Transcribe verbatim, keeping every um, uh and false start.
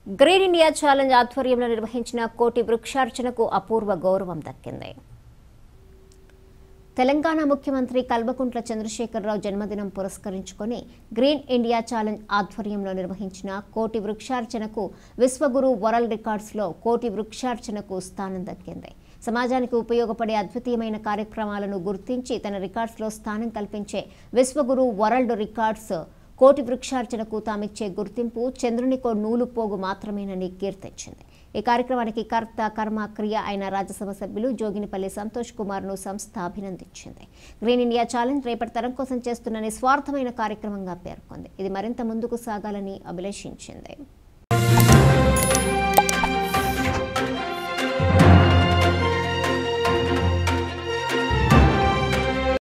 Green India challenge ఆధ్వర్యంలో నిర్వహించిన కోటి వృక్షార్చనకు అపూర్వ గౌరవం దక్కింది. తెలంగాణ ముఖ్యమంత్రి కల్వకుంట్ల చంద్రశేఖరరావు జన్మదినం పురస్కరించుకొని గ్రీన్ ఇండియా ఛాలెంజ్ ఆధ్వర్యంలో నిర్వహించిన కోటి వృక్షార్చనకు విశ్వగురు వరల్డ్ రికార్డ్స్లో కోటి వృక్షార్చనకు స్థానం దక్కింది. సమాజానికి ఉపయోగపడే అద్వితీయమైన కార్యక్రమాలను గుర్తించి తన రికార్డ్స్లో స్థానం కల్పించే విశ్వగురు వరల్డ్ రికార్డ్స్ కోటి వృక్షార్చనకు తామిచ్చే గుర్తింపు చంద్రునికో నూలు పోగు మాత్రమేనని కీర్తించింది. ఈ కార్యక్రమానికి కర్త కర్మ క్రియ అయిన రాజ్యసభ సభ్యులు జోగినిపల్లి సంతోష్ కుమార్ను సంస్థ అభినందించింది. గ్రీన్ ఇండియా ఛాలెంజ్ రేపటి తరం కోసం చేస్తున్న నిస్వార్థమైన కార్యక్రమంగా పేర్కొంది. ఇది మరింత ముందుకు సాగాలని అభిలషించింది.